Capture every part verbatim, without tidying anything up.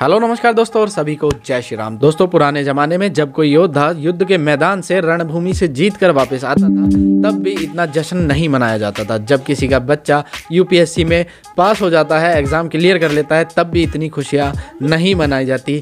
Hello नमस्कार दोस्तों और सभी को जय श्री राम। दोस्तों, पुराने जमाने में जब कोई योद्धा युद्ध के मैदान से रणभूमि से जीत कर वापस आता था तब भी इतना जश्न नहीं मनाया जाता था। जब किसी का बच्चा यूपीएससी में पास हो जाता है, एग्जाम क्लियर कर लेता है, तब भी इतनी खुशियां नहीं मनाई जाती।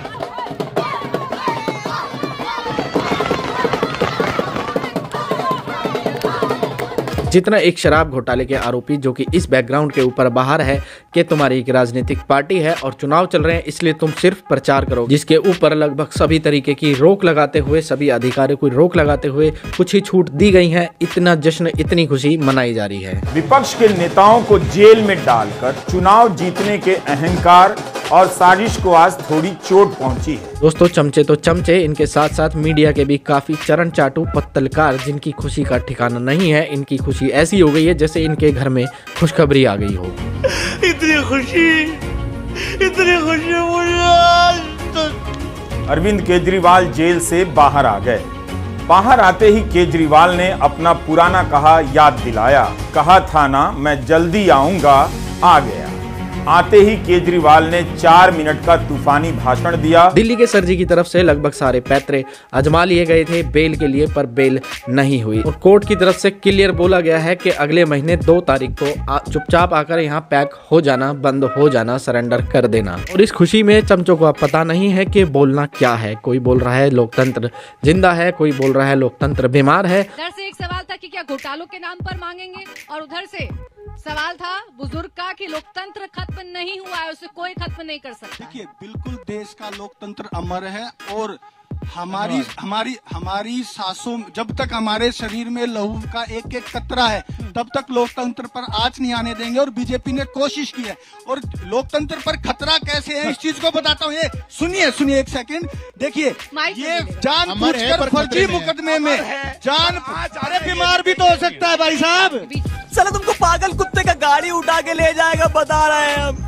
जितना एक शराब घोटाले के आरोपी जो कि इस बैकग्राउंड के ऊपर बाहर है कि तुम्हारी एक राजनीतिक पार्टी है और चुनाव चल रहे हैं इसलिए तुम सिर्फ प्रचार करो, जिसके ऊपर लगभग सभी तरीके की रोक लगाते हुए, सभी अधिकारियों को रोक लगाते हुए कुछ ही छूट दी गई है, इतना जश्न, इतनी खुशी मनाई जा रही है। विपक्ष के नेताओं को जेल में डालकर चुनाव जीतने के अहंकार और साजिश को आज थोड़ी चोट पहुंची है। दोस्तों, चमचे तो चमचे, इनके साथ साथ मीडिया के भी काफी चरण चाटू पत्तलकार जिनकी खुशी का ठिकाना नहीं है। इनकी खुशी ऐसी हो गई है जैसे इनके घर में खुशखबरी आ गई हो। इतनी खुशी, इतनी खुशी मुझे। अरविंद केजरीवाल जेल से बाहर आ गए। बाहर आते ही केजरीवाल ने अपना पुराना कहा याद दिलाया। कहा था ना मैं जल्दी आऊंगा, आ गया। आते ही केजरीवाल ने चार मिनट का तूफानी भाषण दिया। दिल्ली के सरजी की तरफ से लगभग सारे पैतरे आजमा लिए गए थे बेल के लिए, पर बेल नहीं हुई और कोर्ट की तरफ से क्लियर बोला गया है कि अगले महीने दो तारीख को चुपचाप आकर यहाँ पैक हो जाना, बंद हो जाना, सरेंडर कर देना। और इस खुशी में चमचों को अब पता नहीं है कि बोलना क्या है। कोई बोल रहा है लोकतंत्र जिंदा है, कोई बोल रहा है लोकतंत्र बीमार है। इधर से एक सवाल था कि क्या घोटालों के नाम पर मांगेंगे, और उधर से सवाल था बुजुर्ग का कि लोकतंत्र खत्म नहीं हुआ है, उसे कोई खत्म नहीं कर सकता। देखिए, बिल्कुल देश का लोकतंत्र अमर है और हमारी हमारी हमारी सांसों, जब तक हमारे शरीर में लहू का एक एक कतरा है तब तक लोकतंत्र पर आंच नहीं आने देंगे। और बीजेपी ने कोशिश की है और लोकतंत्र पर खतरा कैसे है इस चीज को बताता हूँ। ये सुनिए सुनिए एक सेकंड, देखिए ये जानबूझकर फर्जी मुकदमे में जान, अरे बीमार भी तो हो सकता है भाई साहब। चलो तुमको पागल कुत्ते का गाड़ी उठा के ले जाएगा, बता रहे हैं हम।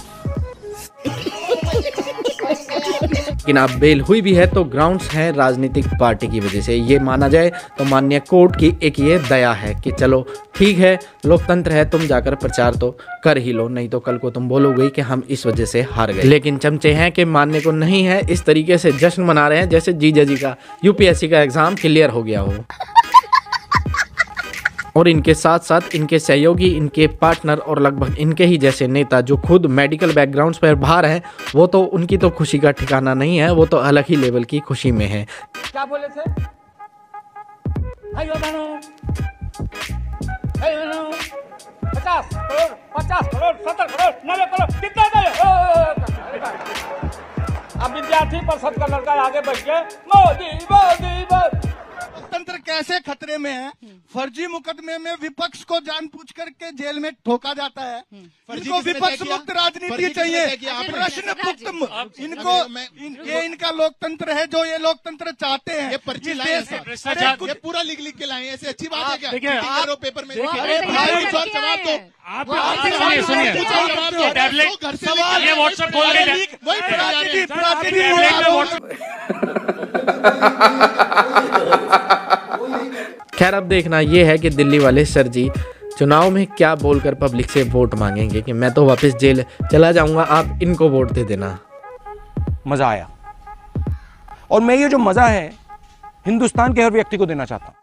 लेकिन अब बेल हुई भी है तो ग्राउंड्स हैं राजनीतिक पार्टी की वजह से। ये माना जाए तो माननीय कोर्ट की एक ये दया है कि चलो ठीक है, लोकतंत्र है, तुम जाकर प्रचार तो कर ही लो, नहीं तो कल को तुम बोलोगे कि हम इस वजह से हार गए। लेकिन चमचे हैं कि मानने को नहीं है, इस तरीके से जश्न मना रहे हैं जैसे जीजा जी का यूपीएससी का एग्जाम क्लियर हो गया हो। और इनके साथ साथ इनके सहयोगी, इनके पार्टनर और लगभग इनके ही जैसे नेता जो खुद मेडिकल बैकग्राउंड्स पर बाहर हैं, वो तो उनकी तो खुशी का ठिकाना नहीं है, वो तो अलग ही लेवल की खुशी में है। क्या बोले थे भाइयों बहनों, बहनों, पचास करोड़, पचास करोड़, सत्तर करोड़, नब्बे करोड़, कितना दे? अब विद्यार्थी परिषद का लड़का आगे बढ़ गया, मोदी मोदी मोदी। लोकतंत्र कैसे खतरे में है? फर्जी मुकदमे में विपक्ष को जानबूझ करके जेल में ठोका जाता है। इनको विपक्ष मुक्त राजनीति चाहिए, प्रश्न मुक्त। इनको इन, ये इनका लोकतंत्र है जो ये लोकतंत्र चाहते हैं। ये पर्ची लाए, ये पूरा लिख लिख के लाए, ऐसे अच्छी बात है क्या? पेपर में जवाब दो। सुनिए सुनिए, ये व्हाट्सएप खोल खैर, अब देखना ये है कि दिल्ली वाले सर जी चुनाव में क्या बोलकर पब्लिक से वोट मांगेंगे कि मैं तो वापस जेल चला जाऊंगा, आप इनको वोट दे देना। मजा आया और मैं ये जो मजा है हिंदुस्तान के हर व्यक्ति को देना चाहता हूं।